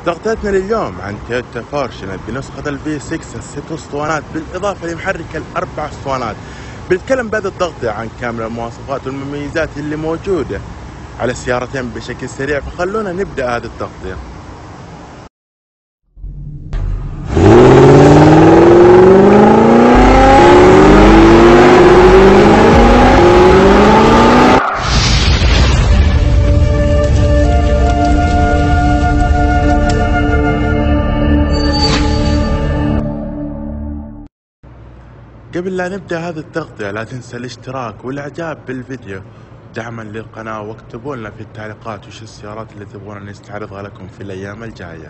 تغطيتنا لليوم عن تويوتا فورشنت بنسخة الفي 6 الست اسطوانات بالإضافة لمحرك الأربع اسطوانات. بنتكلم بهذه التغطية عن كامل المواصفات والمميزات اللي موجودة على السيارتين بشكل سريع، فخلونا نبدأ هذه التغطية. قبل لا نبدأ هذه التغطية لا تنسى الاشتراك والاعجاب بالفيديو دعما للقناة، واكتبوا لنا في التعليقات وش السيارات اللي تبغون نستعرضها لكم في الأيام الجاية.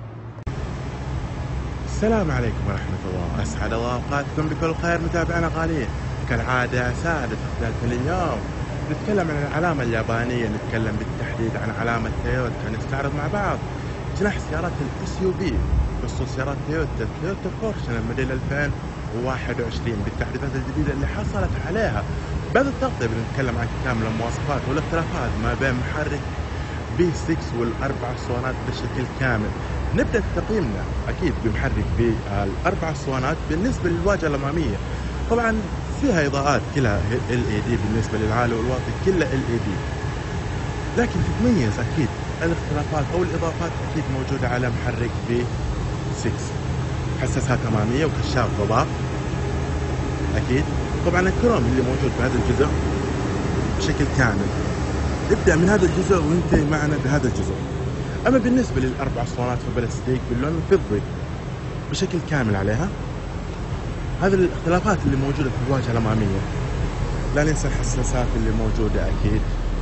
السلام عليكم ورحمة الله، أسعد الله أوقاتكم بكل خير متابعينا غاليين. كالعادة سعادة تغطيتنا اليوم نتكلم عن العلامة اليابانية، نتكلم بالتحديد عن علامة تويوتا، نستعرض مع بعض جناح سيارات الاس يو في بخصوص سيارات تويوتا فورشنت موديل 2021 بالتحديثات الجديدة اللي حصلت عليها. بعد التغطية بنتكلم عن كامل المواصفات والاختلافات ما بين محرك V6 والأربع اسطوانات بشكل كامل. نبدأ تقييمنا أكيد بمحرك بالأربع اسطوانات. بالنسبة للواجهة الأمامية طبعا فيها إضاءات كلها LED، بالنسبة للعالي والواطي كلها LED، لكن تتميز أكيد الاختلافات أو الإضافات أكيد موجودة على محرك V6. حساسات أمامية وكشاف ضباب أكيد. طبعا الكروم اللي موجود بهذا الجزء بشكل كامل، نبدأ من هذا الجزء وننتهي معنا بهذا الجزء. أما بالنسبة للأربع اسطوانات فبلاستيك باللون الفضي بشكل كامل عليها. هذه الاختلافات اللي موجودة في الواجهة الأمامية. لا ننسى الحساسات اللي موجودة أكيد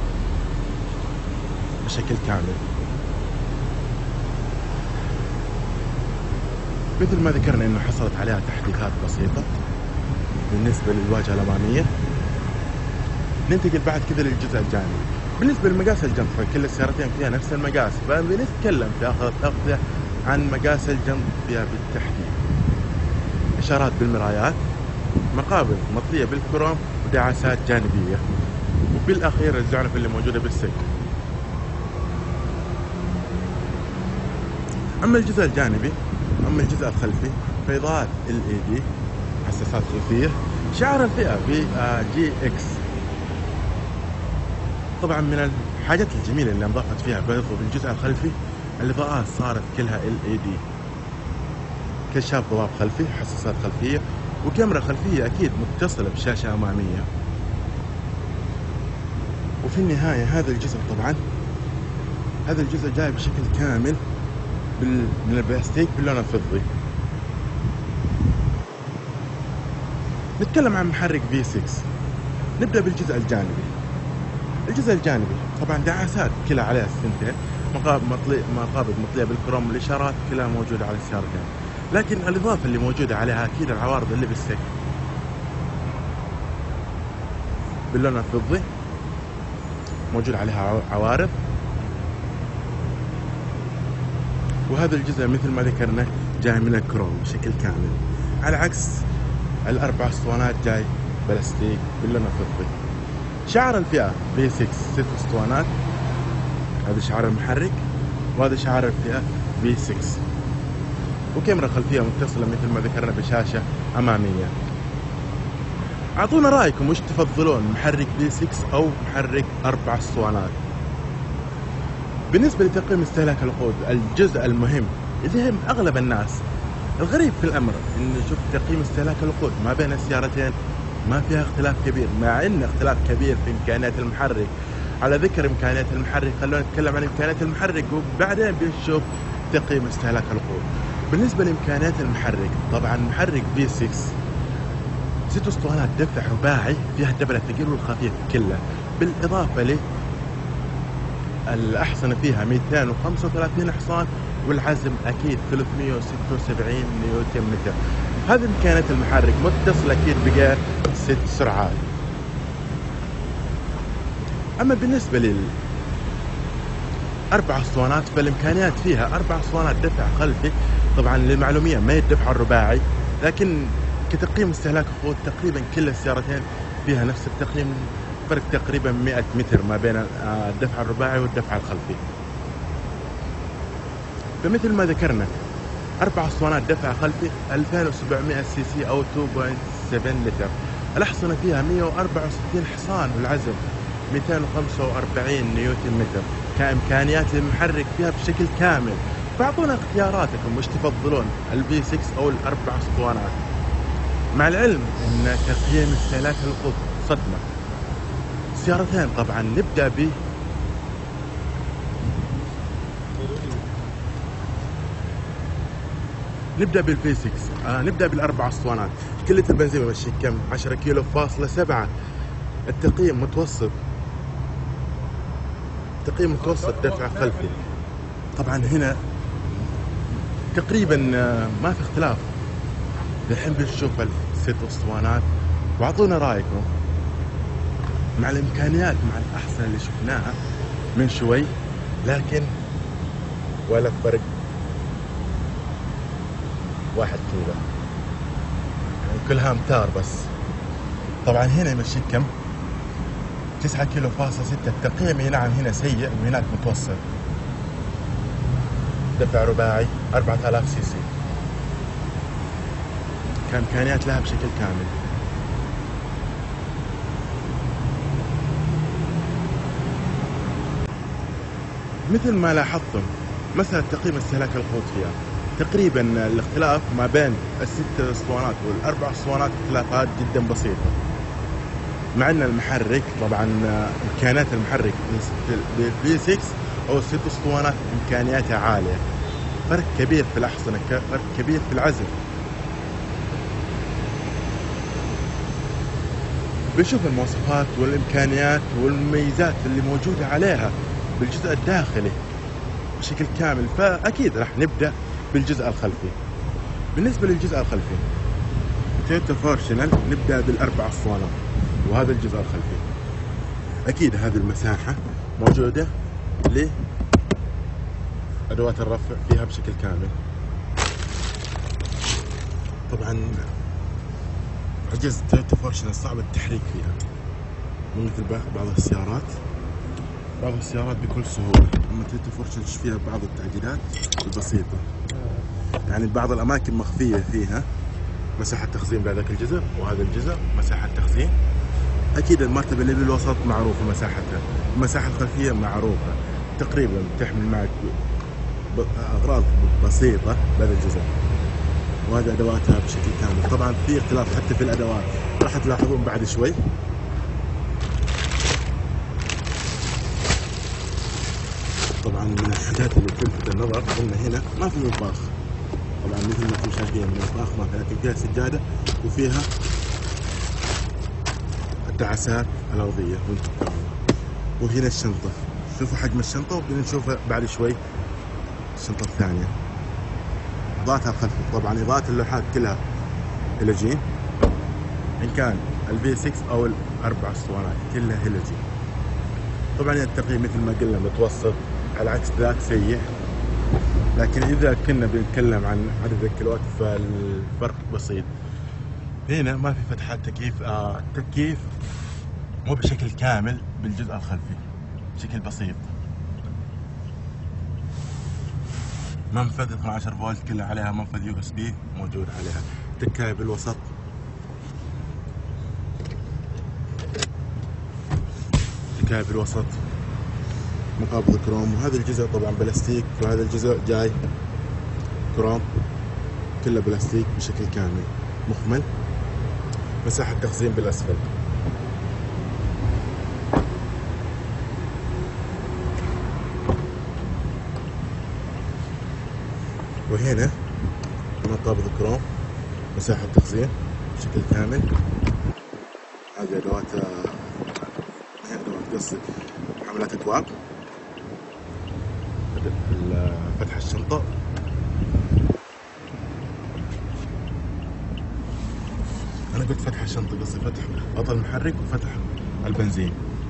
بشكل كامل. مثل ما ذكرنا انه حصلت عليها تحديثات بسيطة بالنسبة للواجهة الأمامية. ننتقل بعد كذا للجزء الجانبي. بالنسبة لمقاس الجنط فكل السيارتين فيها نفس المقاس، فبنتكلم في آخر التغطية عن مقاس الجنط فيها بالتحديد. إشارات بالمرايات، مقابل مطلية بالكروم ودعاسات جانبية، وبالأخير الزعنف اللي موجودة بالسلك. أما الجزء الجانبي، أما الجزء الخلفي فإضاءات LED، حساسات خلفية، شعار الفئة في GX. طبعا من الحاجات الجميلة اللي انضافت فيها برضو بالجزء الخلفي الإضاءات صارت كلها LED، كشاف ضباب خلفي، حساسات خلفية، وكاميرا خلفية أكيد متصلة بشاشة أمامية. وفي النهاية هذا الجزء طبعا هذا الجزء جاي بشكل كامل من البلاستيك باللون الفضي. نتكلم عن محرك V6. نبدأ بالجزء الجانبي. الجزء الجانبي طبعا دعاسات كلها عليها السنتين، مقابض مطلية بالكروم، والإشارات كلها موجودة على السيارتين، لكن الإضافة اللي موجودة عليها أكيد العوارض اللي بالسك باللون الفضي، موجود عليها عوارض. وهذا الجزء مثل ما ذكرنا جاي من الكروم بشكل كامل، على عكس الأربع اسطوانات جاي بلاستيك باللون الفضي. شعار الفئة V6 ست اسطوانات، هذا شعار المحرك وهذا شعار الفئة V6. وكاميرا خلفية متصلة مثل ما ذكرنا بشاشة أمامية. أعطونا رأيكم وش تفضلون، محرك V6 أو محرك أربع اسطوانات؟ بالنسبة لتقييم استهلاك الوقود، الجزء المهم اللي يهم أغلب الناس، الغريب في الأمر إن نشوف تقييم استهلاك الوقود ما بين السيارتين ما فيها اختلاف كبير، مع إن اختلاف كبير في إمكانيات المحرك. على ذكر إمكانيات المحرك خلونا نتكلم عن إمكانيات المحرك وبعدين بنشوف تقييم استهلاك الوقود. بالنسبة لإمكانيات المحرك طبعا محرك V6 ست اسطوانات دفع رباعي فيها الدبل الثقيل والخفيف كله، بالإضافة ل الأحصنة فيها 235 حصان، والعزم أكيد 376 نيوتن متر. هذه إمكانيات المحرك، متصل أكيد بغير 6 سرعات. أما بالنسبة للأربع اسطوانات فالإمكانيات فيها أربع اسطوانات دفع خلفي، طبعا للمعلومية ما يدفع الرباعي، لكن كتقييم استهلاك وقود تقريبا كل السيارتين فيها نفس التقييم، فرق تقريبا 100 متر ما بين الدفع الرباعي والدفع الخلفي. فمثل ما ذكرنا 4 اسطوانات دفع خلفي 2700 سي سي او 2.7 لتر. الأحصنة فيها 164 حصان والعزم 245 نيوتن متر. كإمكانيات المحرك فيها بشكل كامل. فأعطونا اختياراتكم وش تفضلون، الفي 6 أو الأربع اسطوانات، مع العلم أن تقييم استهلاك الوقود صدمة. سيارتين طبعا نبدأ بالفي 6. نبدأ بالأربع اسطوانات. كلة البنزين بمشيك كم؟ 10 كيلو فاصلة 7. التقييم متوسط، تقييم متوسط دفع خلفي. طبعا هنا تقريبا ما في اختلاف. الحين بنشوف الست اسطوانات واعطونا رايكم مع الامكانيات مع الاحصنه اللي شفناها من شوي، لكن ولا فرق 1 كيلو، يعني كلها امتار بس. طبعا هنا يمشيك كم؟ 9 كيلو فاصلة 6. التقييم نعم هنا سيء وهناك متوسط. دفع رباعي 4000 سي سي، كإمكانيات لها بشكل كامل. مثل ما لاحظتم مسألة تقييم استهلاك الوقود فيها تقريبا الاختلاف ما بين ال6 اسطوانات وال4 اسطوانات اختلافات جدا بسيطة، مع ان المحرك طبعا امكانيات المحرك بالفي 6 او ال6 اسطوانات امكانياتها عالية. فرق كبير في الأحصنة، فرق كبير في العزم. بنشوف المواصفات والإمكانيات والمميزات اللي موجودة عليها بالجزء الداخلي بشكل كامل. فأكيد راح نبدأ بالجزء الخلفي. بالنسبة للجزء الخلفي تويوتا فورشنال نبدأ بالأربع اسطوانات، وهذا الجزء الخلفي. أكيد هذه المساحة موجودة لأدوات الرفع فيها بشكل كامل. طبعا عجز تويوتا فورشنال صعب التحريك فيها، مو مثل بعض السيارات بكل سهولة. أما تويوتا فورشنال فيها بعض التعديلات البسيطة، يعني بعض الأماكن مخفية فيها مساحة تخزين بهذاك الجزء، وهذا الجزء مساحة تخزين. أكيد المرتبة اللي بالوسط معروفة مساحتها، المساحة الخلفية معروفة. تقريبا تحمل معك أغراض بسيطة بهذا الجزء، وهذه أدواتها بشكل كامل. طبعا في اختلاف حتى في الأدوات، راح تلاحظون بعد شوي. طبعا من الحاجات اللي تلفت النظر ان هنا ما في مطبخ. طبعا مثل ما انتم شايفين المطبخ ما في، لكن فيها سجاده وفيها الدعاسات الارضيه والكهرباء. وهنا الشنطه، شوفوا حجم الشنطه، وبنشوفها بعد شوي الشنطه الثانيه. اضاءتها الخلفيه، طبعا اضاءه اللوحات كلها هيلوجين، ان كان الفي 6 او الاربع اسطوانات كلها هيلوجين. طبعا التقييم مثل ما قلنا متوسط، على عكس ذاك سيء. لكن إذا كنا بنتكلم عن عدد الكيلوات فالفرق بسيط. هنا ما في فتحات تكييف. التكييف مو بشكل كامل بالجزء الخلفي، بشكل بسيط. منفذ 12 فولت كلها عليها منفذ يو اس بي موجود عليها. تكاية بالوسط، تكاية بالوسط، مقابض كروم. وهذا الجزء طبعا بلاستيك، وهذا الجزء جاي كروم، كله بلاستيك بشكل كامل مخمل. مساحة تخزين بالأسفل. وهنا مقابض كروم، مساحة تخزين بشكل كامل. هذه أدوات قص حملات أكواب. فتح الشنطة، أنا قلت فتح الشنطة، قصدي فتح غطاء المحرك وفتح البنزين.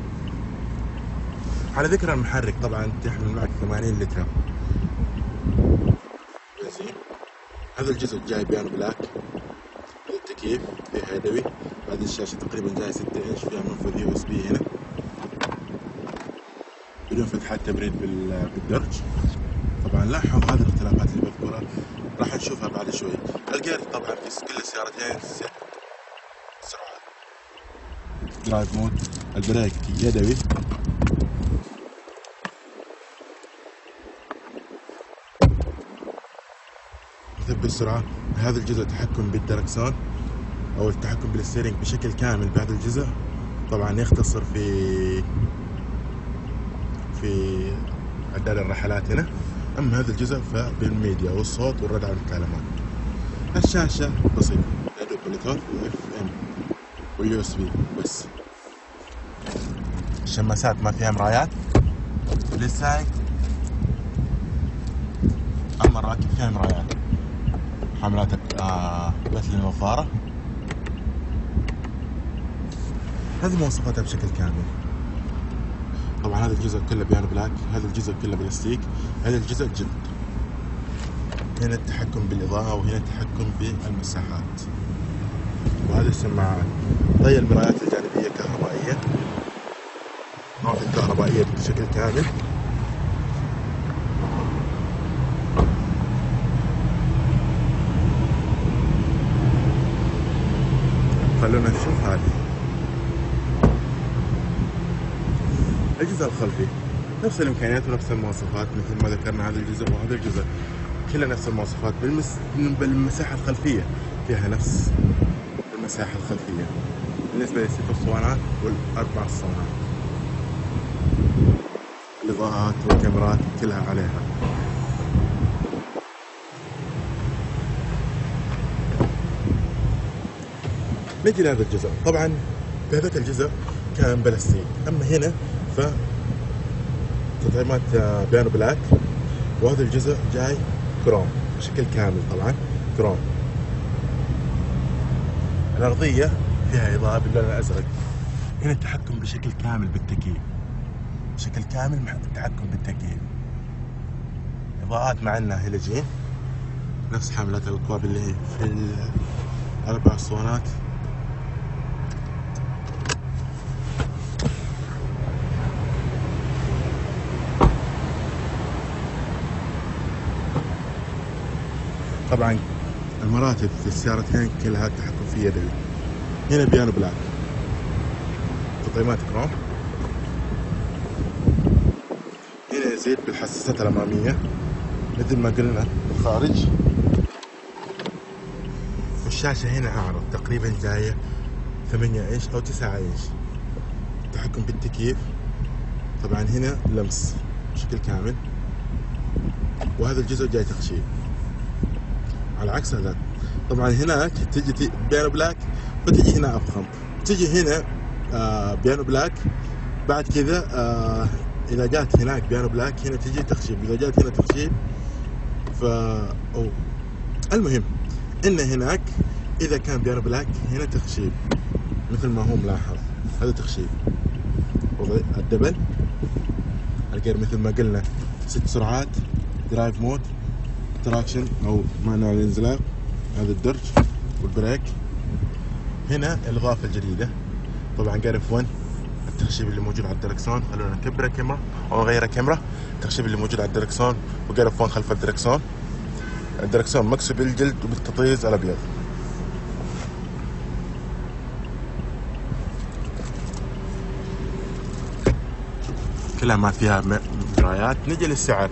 على ذكر المحرك، طبعا تحمل معك 80 لتر بنزين. هذا الجزء جاي بيانو بلاك. التكييف فيه يدوي. بعد الشاشة تقريبا جاي 6 إنش، فيها منفذ يو اس بي هنا بدون فتحات تبريد بالدرج. طبعا طبعا لاحظ هذه الاختلافات اللي بذكرها راح نشوفها بعد شوي. الجير طبعا في كل السيارتين سرعة، درايف مود، البريك يدوي، مثبت السرعة. هذا الجزء التحكم بالدركسون أو التحكم بالستيرنج بشكل كامل بهذا الجزء. طبعا يختصر في عداد الرحلات هنا. أما هذا الجزء فبالميديا والصوت والرد على المكالمات. الشاشة بسيطة، يدوب بلوتوث وFM وUSB بس. الشماسات ما فيها مرايات للسائق، أما الراكب فيها مرايات. حملات مثل النظارة. هذه مواصفاتها بشكل كامل. طبعا هذا الجزء كله بيانو بلاك، هذا الجزء كله بلاستيك، هذا الجزء جلد. هنا التحكم بالإضاءة وهنا التحكم بالمساحات. وهذه السماعات. طي المرايات الجانبية كهربائية، نافذة كهربائية بشكل كامل. خلونا نشوف هذه. الجزء الخلفي نفس الإمكانيات ونفس المواصفات مثل ما ذكرنا. هذا الجزء وهذا الجزء كلها نفس المواصفات. بالمساحة الخلفية فيها نفس المساحة الخلفية بالنسبة للست اسطوانات والأربع اسطوانات. الإضاءات والكاميرات كلها عليها. نجي لهذا الجزء. طبعا بهذاك الجزء كان بلاستيك، أما هنا ف تطعيمات بيانو بلاك. وهذا الجزء جاي كروم بشكل كامل. طبعا كروم. الأرضية فيها إضاءة باللون الأزرق. هنا التحكم بشكل كامل بالتكييف، بشكل كامل مع التحكم بالتكييف. إضاءات معنا هيلوجين نفس حاملات الأكواب اللي هي في الأربع اسطوانات. طبعا المراتب في السيارتين كلها التحكم فيه يدوي. هنا بيانو بلاك، تطعيمات كروم. هنا يزيد بالحساسات الأمامية مثل ما قلنا بالخارج. والشاشة هنا أعرض تقريبا جاية 8 إنش أو 9 إنش. التحكم بالتكييف. طبعا هنا لمس بشكل كامل. وهذا الجزء جاي تخشيب على عكس هذا. طبعا هناك تجي بيانو بلاك وتجي هنا أفخم، تجي هنا بيانو بلاك. بعد كذا إذا جات هناك بيانو بلاك هنا تجي تخشيب، إذا جات هنا تخشيب. المهم إن هناك إذا كان بيانو بلاك هنا تخشيب مثل ما هو ملاحظ. هذا تخشيب. وضع الدبل الجير مثل ما قلنا 6 سرعات، درايف مود، تراكشن او مانوال الانزلاق، هذا الدرج والبريك. هنا الاضافه الجديده طبعا جير F1. التخشيب اللي موجود على الدركسون. خلونا نكبر الكاميرا او نغير الكاميرا. التخشيب اللي موجود على الدركسون وجير F1 خلف الدركسون. الدركسون مكسو بالجلد وبالتطريز الابيض. كلها ما فيها مرايات. نجي للسعر.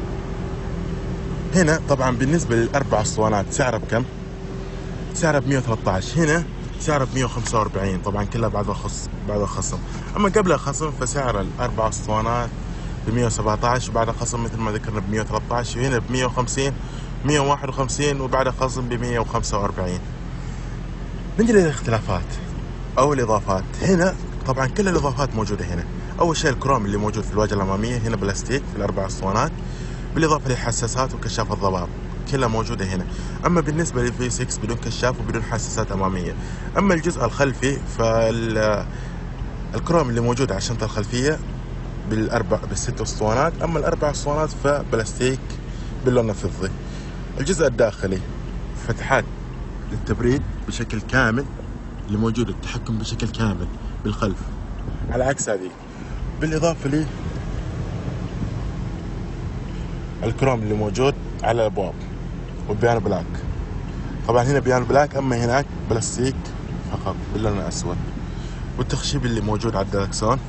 هنا طبعا بالنسبة للأربع اسطوانات سعره بكم؟ سعره ب113. هنا سعره ب145. طبعا كلها بعد الخصم. أما قبل الخصم فسعر الأربع اسطوانات ب117 وبعد الخصم مثل ما ذكرنا ب113. وهنا ب150 151 وبعد الخصم ب145. نجي للاختلافات أو الإضافات. هنا طبعا كل الإضافات موجودة هنا. أول شيء الكروم اللي موجود في الواجهة الأمامية هنا بلاستيك في الأربع اسطوانات، بالإضافة لحساسات وكشاف الضباب كلها موجودة هنا. أما بالنسبة للفي 6 بدون كشاف وبدون حساسات أمامية. أما الجزء الخلفي فالكروم اللي موجود على الشنطة الخلفية بالست اسطوانات. أما الأربع اسطوانات فبلاستيك باللون الفضي. الجزء الداخلي فتحات للتبريد بشكل كامل اللي موجود، التحكم بشكل كامل بالخلف على عكس هذه. بالإضافة الكروم اللي موجود على الابواب، والبيانو بلاك. طبعا هنا بيانو بلاك، اما هناك بلاستيك فقط باللون الاسود. والتخشيب اللي موجود على الدركسون،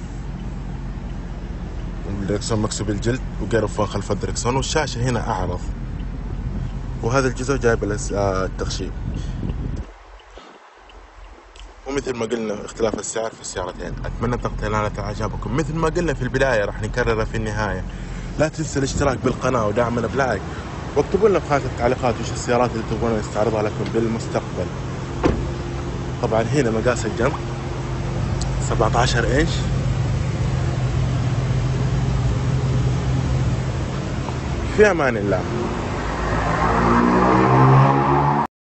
الدركسون مكسوب الجلد وقرفة خلف الدركسون، والشاشة هنا أعرض، وهذا الجزء جايب التخشيب. ومثل ما قلنا اختلاف السعر في السيارتين. أتمنى تقطيع نالت إعجابكم. مثل ما قلنا في البداية راح نكررها في النهاية، لا تنسى الاشتراك بالقناة ودعمنا بلايك، واكتبوا لنا في خانة التعليقات وش السيارات اللي تبغون نستعرضها لكم بالمستقبل. طبعا هنا مقاس الجنب 17 إنش، في أمان الله.